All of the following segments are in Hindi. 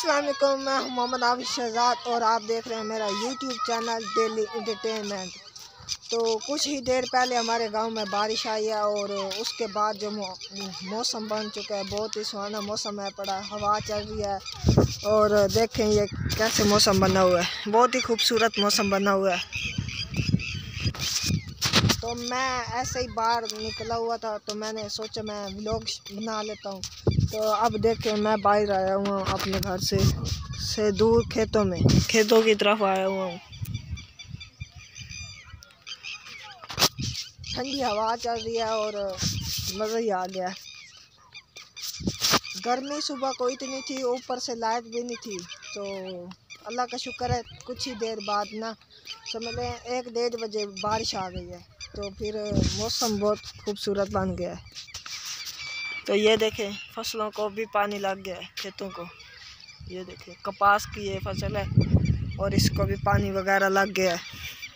अस्सलाम वालेकुम, मैं हूं मोहम्मद आबिद शहजाद और आप देख रहे हैं मेरा यूट्यूब चैनल डेली एंटरटेनमेंट। तो कुछ ही देर पहले हमारे गांव में बारिश आई है और उसके बाद जो मौसम बन चुका है, बहुत ही सुहाना मौसम है पड़ा, हवा चल रही है और देखें ये कैसे मौसम बना हुआ है, बहुत ही खूबसूरत मौसम बना हुआ है। तो मैं ऐसे ही बाहर निकला हुआ था तो मैंने सोचा मैं व्लॉग बना लेता हूँ। तो अब देखें मैं बाहर आया हुआ हूँ अपने घर से दूर खेतों की तरफ आया हुआ हूँ। ठंडी हवा चल रही है और मज़ा ही आ गया। गर्मी सुबह को इतनी थी, ऊपर से लाइट भी नहीं थी, तो अल्लाह का शुक्र है कुछ ही देर बाद ना समझ लें 1-1:30 बजे बारिश आ गई है, तो फिर मौसम बहुत खूबसूरत बन गया है। तो ये देखें फसलों को भी पानी लग गया है, खेतों को। ये देखें कपास की ये फसल है और इसको भी पानी वगैरह लग गया है।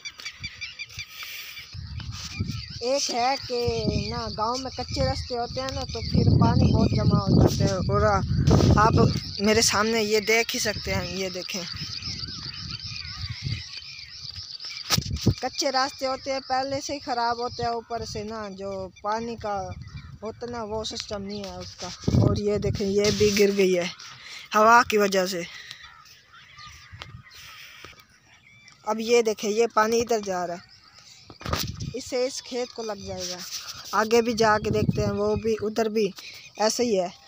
एक है कि ना गांव में कच्चे रास्ते होते हैं ना, तो फिर पानी बहुत जमा हो जाते हैं और आप मेरे सामने ये देख ही सकते हैं। ये देखें कच्चे रास्ते होते हैं, पहले से ही ख़राब होते हैं, ऊपर से ना जो पानी का होता ना वो सिस्टम नहीं है उसका। और ये देखें ये भी गिर गई है हवा की वजह से। अब ये देखें ये पानी इधर जा रहा है, इससे इस खेत को लग जाएगा। आगे भी जाके देखते हैं, वो भी उधर भी ऐसे ही है।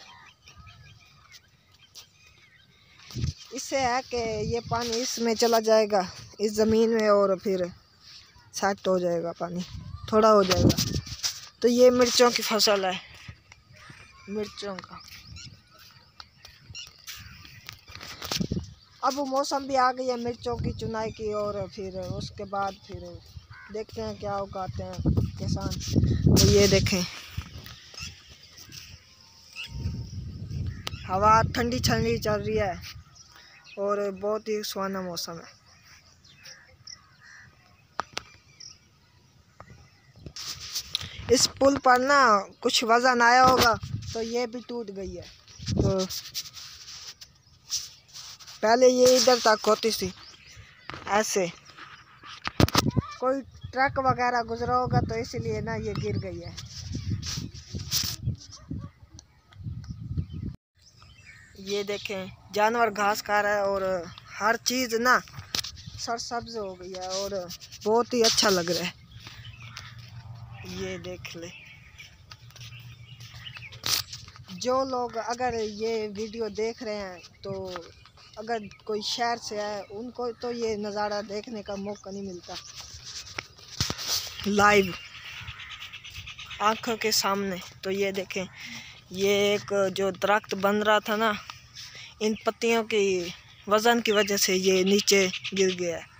इससे है कि ये पानी इसमें चला जाएगा इस ज़मीन में और फिर सेट हो जाएगा, पानी थोड़ा हो जाएगा। तो ये मिर्चों की फसल है, मिर्चों का। अब मौसम भी आ गई है मिर्चों की चुनाई की और फिर उसके बाद फिर देखते हैं क्या उगाते हैं किसान। तो ये देखें हवा ठंडी ठंडी चल रही है और बहुत ही सुहाना मौसम है। इस पुल पर ना कुछ वजन आया होगा तो ये भी टूट गई है। तो पहले ये इधर तक होती थी, ऐसे कोई ट्रक वगैरह गुजरा होगा तो इसलिए ना ये गिर गई है। ये देखें जानवर घास खा रहा है और हर चीज़ ना सरसब्ज हो गई है और बहुत ही अच्छा लग रहा है। ये देख ले, जो लोग अगर ये वीडियो देख रहे हैं तो अगर कोई शहर से है उनको तो ये नज़ारा देखने का मौका नहीं मिलता लाइव आँखों के सामने। तो ये देखें ये एक जो दरख्त बन रहा था ना, इन पत्तियों की वज़न की वजह से ये नीचे गिर गया है।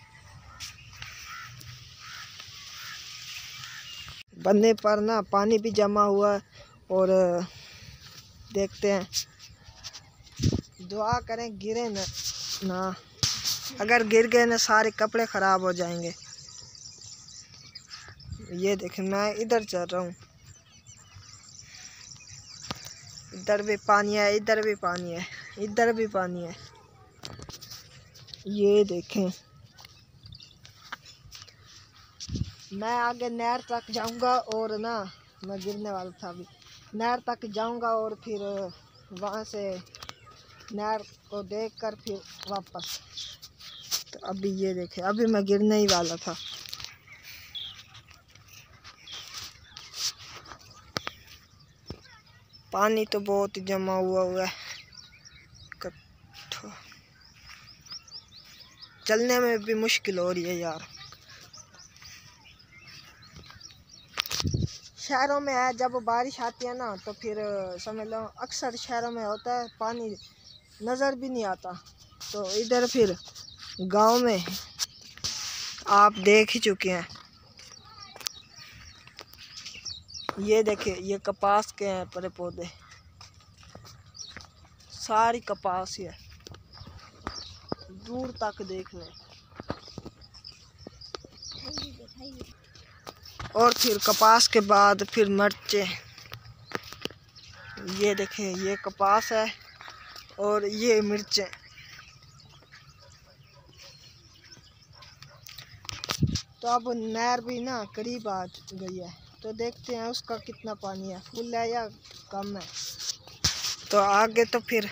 बनने पर ना पानी भी जमा हुआ है और देखते हैं, दुआ करें गिरे ना, अगर गिर गए ना सारे कपड़े ख़राब हो जाएंगे। ये देखें मैं इधर चल रहा हूँ, इधर भी पानी है, इधर भी पानी है, इधर भी पानी है। ये देखें मैं आगे नहर तक जाऊंगा और ना मैं गिरने वाला था, अभी नहर तक जाऊंगा और फिर वहाँ से नहर को देखकर फिर वापस। तो अभी ये देखें अभी मैं गिरने ही वाला था। पानी तो बहुत ही जमा हुआ है, चलने में भी मुश्किल हो रही है यार। शहरों में है जब बारिश आती है ना तो फिर समझ लो अक्सर शहरों में होता है पानी नज़र भी नहीं आता, तो इधर फिर गांव में आप देख ही चुके हैं। ये देखिए ये कपास के हैं पौधे पौधे, सारी कपास है, दूर तक देख लें। और फिर कपास के बाद फिर मिर्चें। ये देखें ये कपास है और ये मिर्चें। तो अब नहर भी ना करीब आ गई है, तो देखते हैं उसका कितना पानी है, फुल है या कम है। तो आगे तो फिर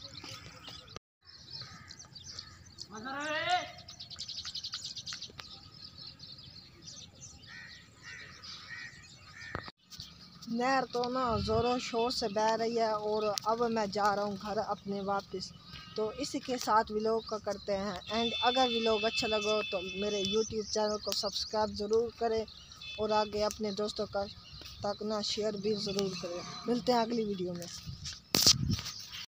नहर तो ना ज़ोरों शोर से बह रही है। और अब मैं जा रहा हूँ घर अपने वापस। तो इसी के साथ व्लॉग का करते हैं एंड। अगर व्लॉग अच्छा लगा तो मेरे यूट्यूब चैनल को सब्सक्राइब ज़रूर करें और आगे अपने दोस्तों का तक ना शेयर भी ज़रूर करें। मिलते हैं अगली वीडियो में।